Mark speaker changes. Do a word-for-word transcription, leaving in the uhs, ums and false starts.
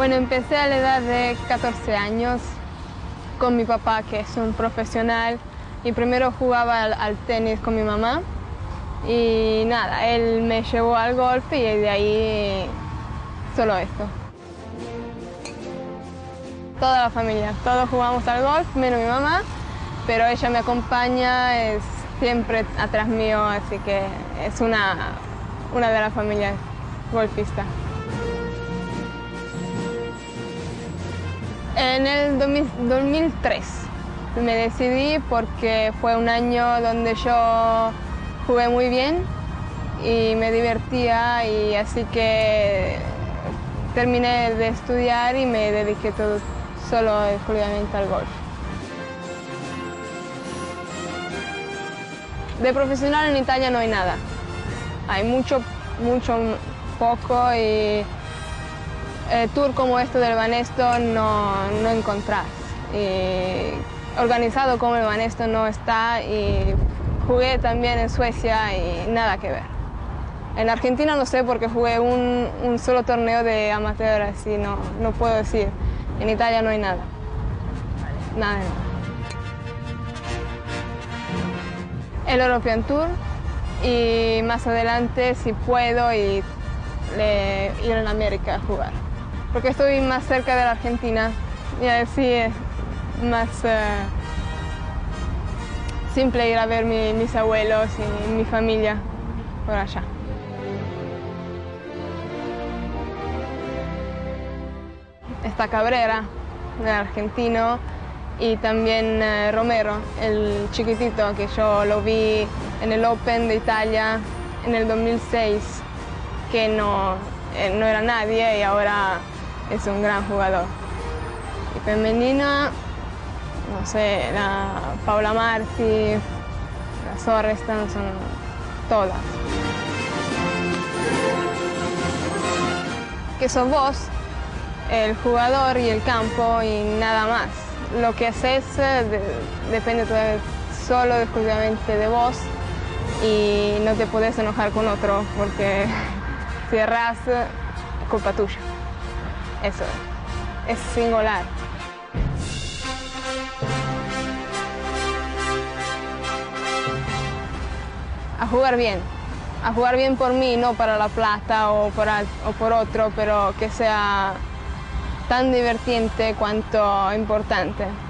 Speaker 1: Bueno, empecé a la edad de catorce años con mi papá, que es un profesional, y primero jugaba al, al tenis con mi mamá y nada, él me llevó al golf y de ahí solo esto. Toda la familia, todos jugamos al golf, menos mi mamá, pero ella me acompaña, es siempre atrás mío, así que es una, una de las familias golfistas. En el dos mil tres me decidí porque fue un año donde yo jugué muy bien y me divertía, y así que terminé de estudiar y me dediqué todo, solo exclusivamente al golf. De profesional en Italia no hay nada. Hay mucho, mucho, poco, y eh, tour como esto del Banesto no, no encontrás. Y organizado como el Banesto no está, y jugué también en Suecia y nada que ver. En Argentina no sé porque jugué un, un solo torneo de amateur, así no, no puedo decir. En Italia no hay nada. Nada, nada. El European Tour, y más adelante, si puedo, y le, ir a América a jugar. Porque estoy más cerca de la Argentina y así es más uh, simple ir a ver mi, mis abuelos y mi familia por allá. Está Cabrera, el argentino, y también uh, Romero, el chiquitito, que yo lo vi en el Open de Italia en el dos mil seis, que no, eh, no era nadie y ahora es un gran jugador. Y femenina, no sé, la Paula Marti, la Sorrestan, son todas. Que sos vos, el jugador y el campo, y nada más. Lo que haces eh, de, depende solo exclusivamente de vos, y no te podés enojar con otro porque si erras, es culpa tuya. Eso es singular. A jugar bien, a jugar bien por mí, no para la plata o por, o por otro, pero que sea tan divertiente cuanto importante.